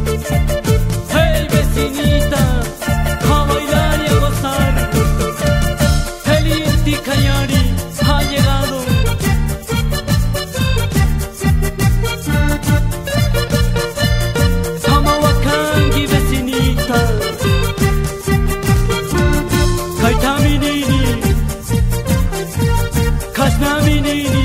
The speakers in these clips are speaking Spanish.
Hey vecinita, a bailar y a gozar. Feliz Ticayari ha llegado. Hamawakangi vecinita, Kaitaminini, Kasnaminini.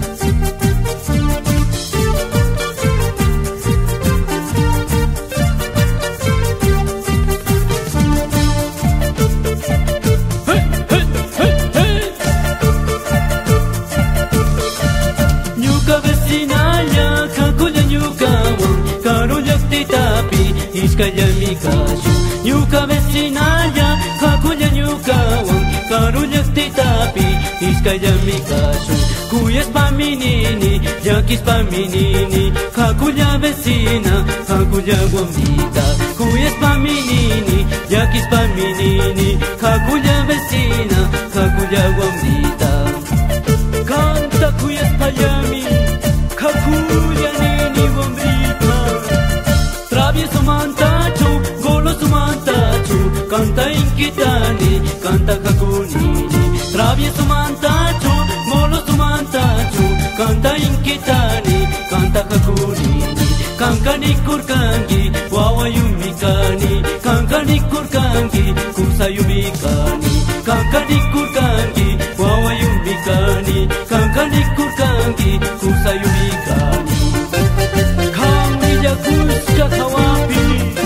Iskaya mikashu, nyuka vecinaya, kakuya nyuka wan, karulyak titapi, iskaya mikashu, kuyas paminini, yakis paminini, kakuya vecina, kakuya guambita, kuyas paminini, yakis paminini, kakuya vecina, kakuya guambita. Canta kuyas payami, kakuya nini guambita. Travieso mantacho, goloso mantacho, canta inquitani, canta kakunini. Travieso mantacho, goloso mantacho, canta inquitani, canta kakunini. Kankani kurkangi, wawayumikani, kankani kurkangi, kusayumikani. Kankani kurkangi, wawayumikani, kankani kurkangi, kusayumikani. Kamija kuska kawapi,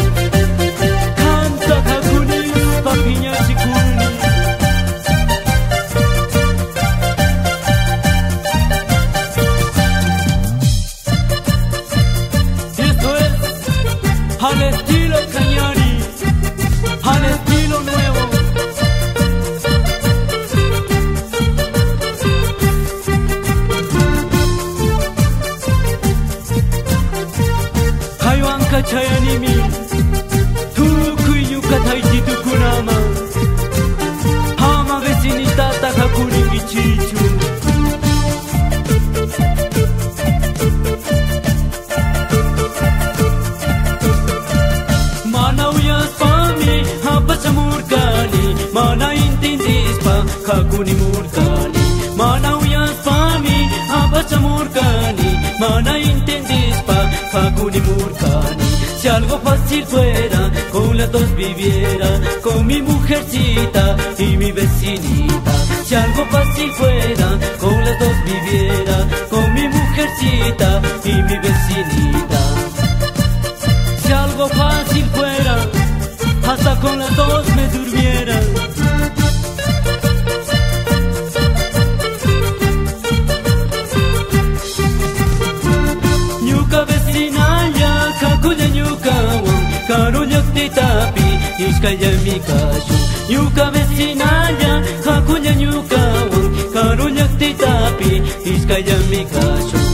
kanta kakuni, papinya chikuni. Esto es al estilo Cañari, al estilo nuevo. Chayanimi, tukuyu kataiti tukunama, hama vecinita takakuri michichu. Mana uyas pami, hapa samurkani, mana intindispa, kakuni murkani. Mana uyas pami, hapa samurkani, mana intindispa, kakuni murkani. Si algo fácil fuera, con las dos viviera, con mi mujercita y mi vecinita. Si algo fácil fuera, con las dos viviera, con mi mujercita y mi vecinita. Si algo fácil fuera, hasta con las dos me durmiera. Ñuka vecinaya, kakuya ñuka wan, karulyak titapi, iskaya mikashu. Ñuka vecinaya, kakuya ñuka wan, karulyak titapi, iskaya mikashu.